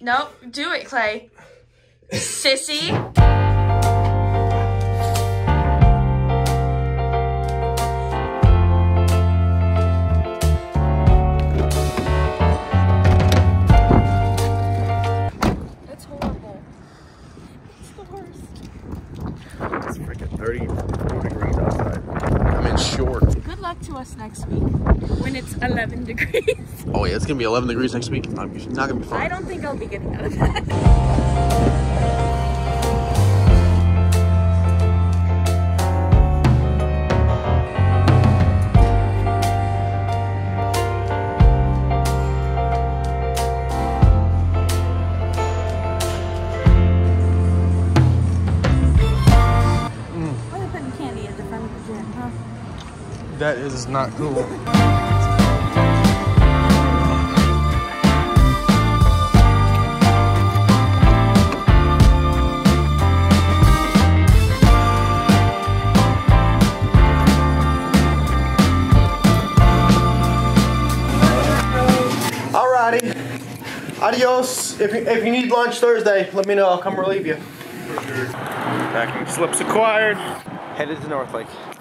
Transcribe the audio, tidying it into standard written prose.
Nope, do it, Clay. Sissy. That's horrible. It's the worst. It's freaking 34 degrees outside. I'm in shorts. Good luck to us next week when it's 11 degrees. Oh yeah, it's gonna be 11 degrees next week. It's not gonna be fun. I don't think I'll be getting out of that. That is not cool. Alrighty. Adios. If you need lunch Thursday, let me know. I'll come relieve you. Packing slips acquired. Headed to North Lake.